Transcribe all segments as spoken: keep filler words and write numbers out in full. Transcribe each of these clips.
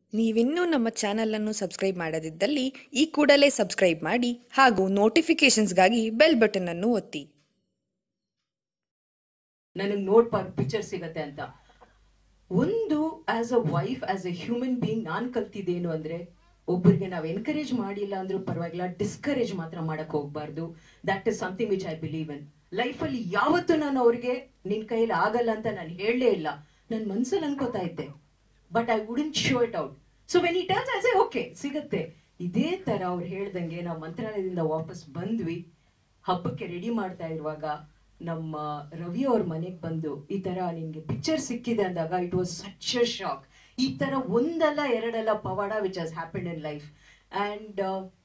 ನೀವಿನ್ನೂ ನಮ್ಮ ಚಾನೆಲ್ ಅನ್ನು ಸಬ್ಸ್ಕ್ರೈಬ್ ಮಾಡದಿದ್ದಲ್ಲಿ ಈ ಕೂಡಲೇ ಸಬ್ಸ್ಕ್ರೈಬ್ ಮಾಡಿ ಹಾಗೂ ನೋಟಿಫಿಕೇಶನ್ಸ್ಗಾಗಿ ಬೆಲ್ ಬಟನ್ ಅನ್ನು ಒತ್ತಿ. ನನಗೆ ನೋಟ್ ಪಿಕ್ಚರ್ ಸಿಗತ್ತೆ ಅಂತ ಒಂದು as a wife as a human being ನಾನ್ ಕಲ್ತಿದ್ದೇನು ಅಂದ್ರೆ ಒಬ್ಬರಿಗೆ ನಾವು ಎನ್ಕರೇಜ್ ಮಾಡಿಲ್ಲ ಅಂದ್ರೂ ಪರವಾಗಿಲ್ಲ, ಡಿಸ್ಕರೇಜ್ ಮಾತ್ರ ಮಾಡಕ್ ಹೋಗ್ಬಾರ್ದು. That is something which I believe in. Life ಅಲ್ಲಿ ಯಾವತ್ತೂ ನಾನು ಅವ್ರಿಗೆ ನಿನ್ ಕೈಯಲ್ಲಿ ಆಗಲ್ಲ ಅಂತ ನಾನು ಹೇಳಲೇ ಇಲ್ಲ. ನನ್ ಮನ್ಸಲ್ಲಿ ಅನ್ಕೋತಾ ಇದ್ದೆ, but I wouldn't show it out. So when it turns I say okay ಸಿಗತ್ತೆ. ಇದೇ ತರ ಅವ್ರು ಹೇಳ್ದಂಗೆ ನಾವು ಮಂತ್ರಾಲಯದಿಂದ ವಾಪಸ್ ಬಂದ್ವಿ. ಹಬ್ಬಕ್ಕೆ ರೆಡಿ ಮಾಡ್ತಾ ಇರುವಾಗ ನಮ್ಮ ರವಿ ಅವ್ರ ಮನೆಗೆ ಬಂದು ಈ ತರ ನಿನ್ಗೆ ಪಿಕ್ಚರ್ ಸಿಕ್ಕಿದೆ ಅಂದಾಗ it was such a shock. ಈ ತರ ಒಂದಲ್ಲ ಎರಡಲ್ಲ ಪವಾಡ which has happened in life. And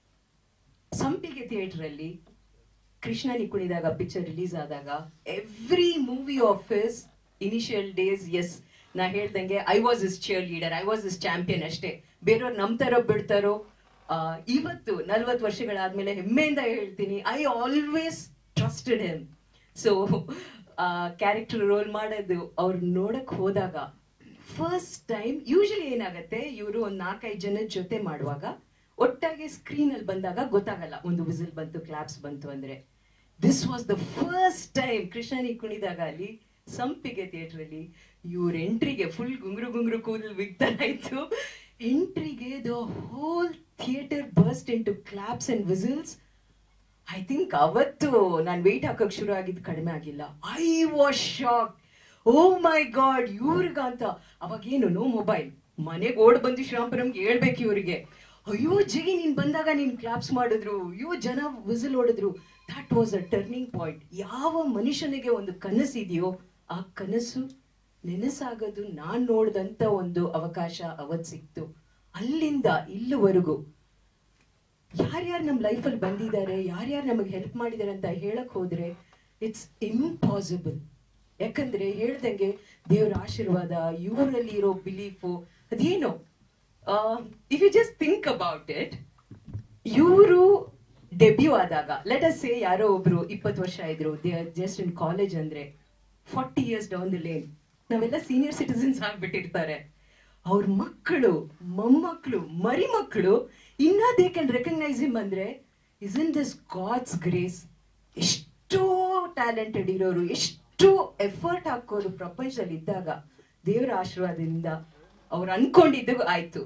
Sampige theatre ಅಲ್ಲಿ ಕೃಷ್ಣ ನೀ ಕುಣಿದಾಗ ಪಿಕ್ಚರ್ ರಿಲೀಸ್ ಆದಾಗ every movie of his initial days, as ನಾ ಹೇಳ್ದಂಗೆ I was is cheerleader, I was is champion ಅಷ್ಟೇ. ಬೇರೆಯವ್ರು ನಂಬ್ತಾರೋ ಬಿಡ್ತಾರೋ, ಇವತ್ತು ನಲ್ವತ್ತು ವರ್ಷಗಳಾದ್ಮೇಲೆ ಹೆಮ್ಮೆಯಿಂದ ಹೇಳ್ತೀನಿ, I always trusted him. So character role ಮಾಡೋದು ಅವ್ರು ನೋಡಕ್ ಹೋದಾಗ ಫಸ್ಟ್ ಟೈಮ್, ಯೂಶಲಿ ಏನಾಗತ್ತೆ ಇವರು ಒಂದ್ ನಾಲ್ಕೈದು ಜನದ ಜೊತೆ ಮಾಡುವಾಗ ಒಟ್ಟಾಗಿ ಸ್ಕ್ರೀನ್ ಅಲ್ಲಿ ಬಂದಾಗ ಗೊತ್ತಾಗಲ್ಲ ಒಂದು ವಿಸಿಲ್ ಬಂತು ಕ್ಲಾಪ್ಸ್ ಬಂತು ಅಂದ್ರೆ. This was the first time ಕೃಷ್ಣನಿ ಕುಣಿದಾಗ ಅಲ್ಲಿ ಸಂಪಿಗೆ ಥಿಯೇಟರ್ ಅಲ್ಲಿ ಇವ್ರ ಎಂಟ್ರಿಗೆ ಫುಲ್ ಗುಂಗ್ರು ಗುಂಗ್ರು ಕೂದಲು ಬಿಗ್ತಾಯಿತ್ತು. ಎಂಟ್ರಿಗೆ the whole theatre burst into claps and whistles. I think ಅವತ್ತು ನಾನು ವೆಯ್ಟ್ ಹಾಕಕ್ ಶುರು ಆಗಿದ್ದು ಕಡಿಮೆ ಆಗಿಲ್ಲ. I was shock. Oh my God, ಇವ್ರಿಗ ಅಂತ. ಅವಾಗೇನು ನೋ ಮೊಬೈಲ್, ಮನೆಗೆ ಓಡ್ ಬಂದು ಶ್ರೀರಾಮ್ಪುರಂಗೆ ಹೇಳ್ಬೇಕು ಇವ್ರಿಗೆ, ಅಯ್ಯೋ ಜಿಗಿ ನೀನ್ ಬಂದಾಗ ನೀನ್ ಕ್ಲಾಪ್ಸ್ ಮಾಡಿದ್ರು, ಅಯ್ಯೋ ಜನ ವಿಸಿಲ್ ಹೊಡೆದ್ರು. That was a turning point. ಯಾವ ಮನುಷ್ಯನಿಗೆ ಒಂದು ಕನಸಿದೆಯೋ ಆ ಕನಸು ನೆನಸಾಗೋದು ನಾನ್ ನೋಡ್ದಂತ ಒಂದು ಅವಕಾಶ ಅವತ್ ಸಿಕ್ತು. ಅಲ್ಲಿಂದ ಇಲ್ಲಿವರೆಗೂ ಯಾರ್ಯಾರು ನಮ್ಮ ಲೈಫಲ್ಲಿ ಬಂದಿದ್ದಾರೆ, ಯಾರ್ಯಾರು ನಮಗೆ ಹೆಲ್ಪ್ ಮಾಡಿದ್ದಾರೆ ಅಂತ ಹೇಳಕ್ ಹೋದ್ರೆ ಇಟ್ಸ್ ಇಂಪಾಸಿಬಲ್. ಯಾಕಂದ್ರೆ ಹೇಳ್ದಂಗೆ ದೇವ್ರ ಆಶೀರ್ವಾದ, ಇವರಲ್ಲಿ ಇರೋ ಬಿಲೀಫು ಅದೇನೋ. If you just think about it, ಇವರು ಡೆಬ್ಯೂ ಆದಾಗ ಲೆಟ್ ಅಸ್ ಸೇ ಯಾರೋ ಒಬ್ರು ಇಪ್ಪತ್ತು ವರ್ಷ ಇದ್ರು, they are just in college ಅಂದ್ರೆ forty years down the lane ನಾವೆಲ್ಲ ಸೀನಿಯರ್ ಸಿಟಿಸನ್ಸ್ ಆಗ್ಬಿಟ್ಟಿರ್ತಾರೆ. ಅವ್ರ ಮಕ್ಕಳು, ಮೊಮ್ಮಕ್ಕಳು, ಮರಿ ಮಕ್ಕಳು ಇನ್ನ ದೇ ಕ್ಯಾನ್ ರೆಕಗ್ನೈಸ್ ಹಿಮ್ ಅಂದ್ರೆ is in this God's grace. ಎಷ್ಟೋ ಟ್ಯಾಲೆಂಟೆಡ್ ಇರೋರು, ಎಷ್ಟು ಎಫರ್ಟ್ ಹಾಕೋರು ಪ್ರಪಂಚದಲ್ಲಿ ಇದ್ದಾಗ ದೇವರ ಆಶೀರ್ವಾದದಿಂದ ಅವ್ರು ಅನ್ಕೊಂಡಿದ್ದು ಆಯ್ತು.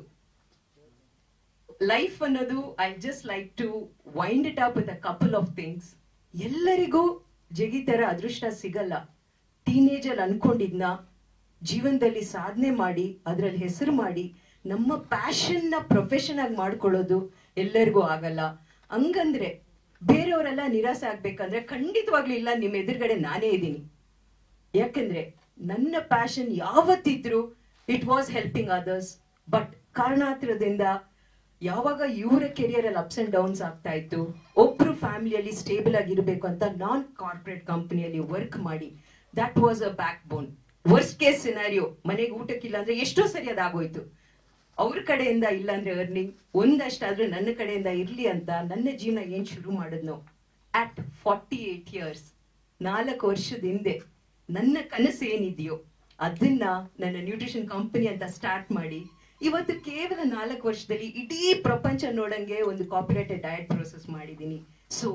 ಲೈಫ್ ಅನ್ನೋದು I just like to wind it up with a couple of things. ಎಲ್ಲರಿಗೂ ಜಗಿ ತರ ಅದೃಷ್ಟ ಸಿಗಲ್ಲ. ಟೀನೇಜ್ ಅಲ್ಲಿ ಅನ್ಕೊಂಡಿದ್ನ ಜೀವನದಲ್ಲಿ ಸಾಧನೆ ಮಾಡಿ ಅದ್ರಲ್ಲಿ ಹೆಸರು ಮಾಡಿ ನಮ್ಮ ಪ್ಯಾಷನ್ ನ ಪ್ರೊಫೆಷನ್ ಆಗಿ ಮಾಡ್ಕೊಳ್ಳೋದು ಎಲ್ಲರಿಗೂ ಆಗಲ್ಲ. ಹಂಗಂದ್ರೆ ಬೇರೆಯವರೆಲ್ಲ ನಿರಾಸೆ ಆಗ್ಬೇಕಂದ್ರೆ ಖಂಡಿತವಾಗ್ಲೂ ಇಲ್ಲ, ನಿಮ್ ಎದುರುಗಡೆ ನಾನೇ ಇದ್ದೀನಿ. ಯಾಕಂದ್ರೆ ನನ್ನ ಪ್ಯಾಷನ್ ಯಾವತ್ತಿದ್ರು it was helping others. But ಕಾರಣಾಂತರದಿಂದ ಯಾವಾಗ ಇವರ ಕೆರಿಯರ್ ಅಲ್ಲಿ ಅಪ್ಸ್ ಅಂಡ್ ಡೌನ್ಸ್ ಆಗ್ತಾ ಇತ್ತು, ಒಬ್ರು ಫ್ಯಾಮಿಲಿಯಲ್ಲಿ ಸ್ಟೇಬಲ್ ಆಗಿರ್ಬೇಕು ಅಂತ ನಾನ್ ಕಾರ್ಪೊರೇಟ್ ಕಂಪನಿಯಲ್ಲಿ ವರ್ಕ್ ಮಾಡಿ that was a backbone. Worst case scenario, ಮನೆಗೆ ಊಟಕ್ಕಿಲ್ಲ ಅಂದ್ರೆ ಎಷ್ಟೋ ಸರಿ ಅದಾಗೋಯ್ತು. ಅವ್ರ ಕಡೆಯಿಂದ ಇಲ್ಲ ಅಂದ್ರೆ ಅರ್ನಿಂಗ್ ಒಂದಷ್ಟಾದ್ರೂ ನನ್ನ ಕಡೆಯಿಂದ ಇರ್ಲಿ ಅಂತ ನನ್ನ ಜೀವನ ಏನ್ ಶುರು ಮಾಡಿದ್ನೋ ಅಟ್ ಫಾರ್ಟಿ ಏಟ್ ಇಯರ್ಸ್, ನಾಲ್ಕು ವರ್ಷದ ಹಿಂದೆ ನನ್ನ ಕನಸು ಏನಿದೆಯೋ ಅದನ್ನ ನನ್ನ ನ್ಯೂಟ್ರಿಷನ್ ಕಂಪನಿ ಅಂತ ಸ್ಟಾರ್ಟ್ ಮಾಡಿ ಇವತ್ತು ಕೇವಲ ನಾಲ್ಕು ವರ್ಷದಲ್ಲಿ ಇಡೀ ಪ್ರಪಂಚ ನೋಡಂಗೆ ಒಂದು ಕಾಪಿರೇಟೆಡ್ ಡಯಟ್ ಪ್ರೋಸೆಸ್ ಮಾಡಿದೀನಿ. ಸೊ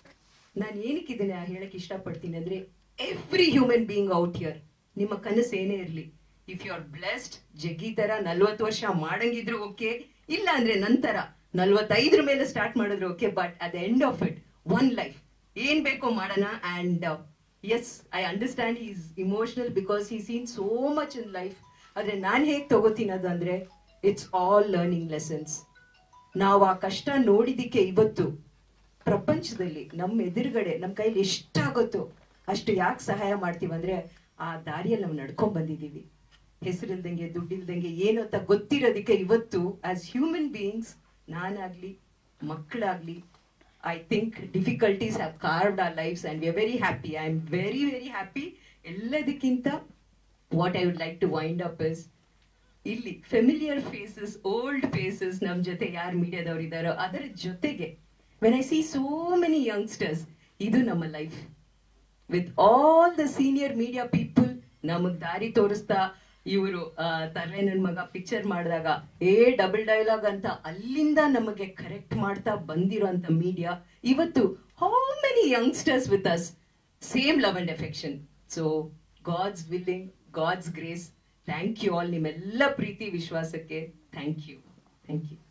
ನಾನು ಏನಕ್ಕೆ ಇದನ್ನ ಹೇಳಕ್ ಇಷ್ಟಪಡ್ತೀನಿ ಅಂದ್ರೆ every human being out here, ನಿಮ್ಮ ಕನಸು ಏನೇ ಇರ್ಲಿ, ಇಫ್ ಯು ಆರ್ ಬ್ಲೆಸ್ಡ್, ಜಗ್ಗಿ ತರ ನಲ್ವತ್ತು ವರ್ಷ ಮಾಡಂಗಿದ್ರು ಓಕೆ, ಇಲ್ಲ ಅಂದ್ರೆ ನಂತರ ನಲ್ವತ್ತೈದ್ರ ಮೇಲೆ ಸ್ಟಾರ್ಟ್ ಮಾಡಿದ್ರು okay. But at the end of it one life, ಏನ್ ಬೇಕೋ ಮಾಡೋಣ. And as I understand he is emotional because he seen so much in life. ಆದ್ರೆ ನಾನ್ ಹೇಗ್ ತಗೋತೀನದು ಅಂದ್ರೆ ಇಟ್ಸ್ ಆಲ್ ಲರ್ನಿಂಗ್ ಲೆಸನ್ಸ್. ನಾವು ಆ ಕಷ್ಟ ನೋಡಿದಿಕ್ಕೆ ಇವತ್ತು ಪ್ರಪಂಚದಲ್ಲಿ ನಮ್ಮ ಎದುರುಗಡೆ ನಮ್ಮ ಕೈಲಿ ಎಷ್ಟಾಗುತ್ತೋ ಅಷ್ಟು ಯಾಕೆ ಸಹಾಯ ಮಾಡ್ತೀವಿ ಅಂದ್ರೆ ಆ ದಾರಿಯಲ್ಲಿ ನಾವು ನಡ್ಕೊಂಡ್ ಬಂದಿದೀವಿ. ಹೆಸರಿಲ್ದಂಗೆ ದುಡ್ಡಿಲ್ದಂಗೆ ಏನು ಅಂತ ಗೊತ್ತಿರೋದಕ್ಕೆ ಇವತ್ತು ಆಸ್ ಹ್ಯೂಮನ್ ಬೀಯಿಂಗ್ಸ್ ನಾನಾಗ್ಲಿ ಮಕ್ಕಳಾಗ್ಲಿ I think difficulties have carved our lives and we are very happy. I am very very happy. ಎಲ್ಲದಕ್ಕಿಂತ what I would like to wind up is, ಇಲ್ಲಿ ಫೆಮಿಲಿಯರ್ ಫೇಸಸ್, ಓಲ್ಡ್ ಫೇಸಸ್ ನಮ್ ಜೊತೆ ಯಾರು ಮೀಡಿಯಾದವ್ರು ಇದ್ದಾರೋ ಅದರ ಜೊತೆಗೆ when I see so many youngsters, ಇದು ನಮ್ಮ life with all the senior media people ನಮಗ್ ದಾರಿ ತೋರಿಸ್ತಾ ಇವರು ತಲೆ ನನ್ ಮಗ ಪಿಕ್ಚರ್ ಮಾಡಿದಾಗ ಏ ಡಬಲ್ ಡೈಲಾಗ್ ಅಂತ ಅಲ್ಲಿಂದ ನಮಗೆ ಕರೆಕ್ಟ್ ಮಾಡ್ತಾ ಬಂದಿರೋಂಥ ಮೀಡಿಯಾ ಇವತ್ತು how many youngsters with us same love and affection. So God's willing, God's grace. Thank you all, ನಿಮ್ಮೆಲ್ಲ ಪ್ರೀತಿ ವಿಶ್ವಾಸಕ್ಕೆ ಥ್ಯಾಂಕ್ ಯು ಥ್ಯಾಂಕ್ ಯು.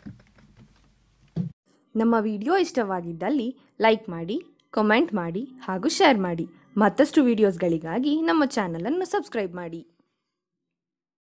ನಮ್ಮ ವಿಡಿಯೋ ಇಷ್ಟವಾಗಿದ್ದಲ್ಲಿ ಲೈಕ್ ಮಾಡಿ, ಕಮೆಂಟ್ ಮಾಡಿ ಹಾಗೂ ಶೇರ್ ಮಾಡಿ. ಮತ್ತಷ್ಟು ವಿಡಿಯೋಸ್ಗಳಿಗಾಗಿ ನಮ್ಮ ಚಾನಲನ್ನು ಸಬ್ಸ್ಕ್ರೈಬ್ ಮಾಡಿ.